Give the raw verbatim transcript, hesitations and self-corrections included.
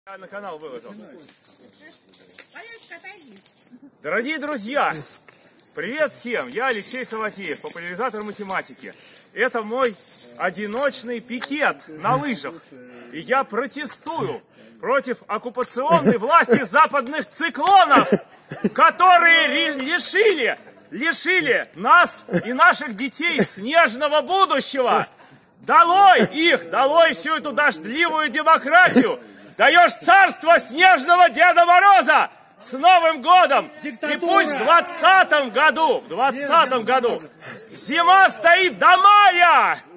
Я на канал выложил. Дорогие друзья, привет всем! Я Алексей Саватеев, популяризатор математики. Это мой одиночный пикет на лыжах. И я протестую против оккупационной власти западных циклонов, которые лишили, лишили нас и наших детей снежного будущего. Долой их, долой всю эту дождливую демократию. Даешь царство снежного Деда Мороза! С Новым годом! Диктатура. И пусть в двадцатом году, в двадцатом году зима стоит до мая!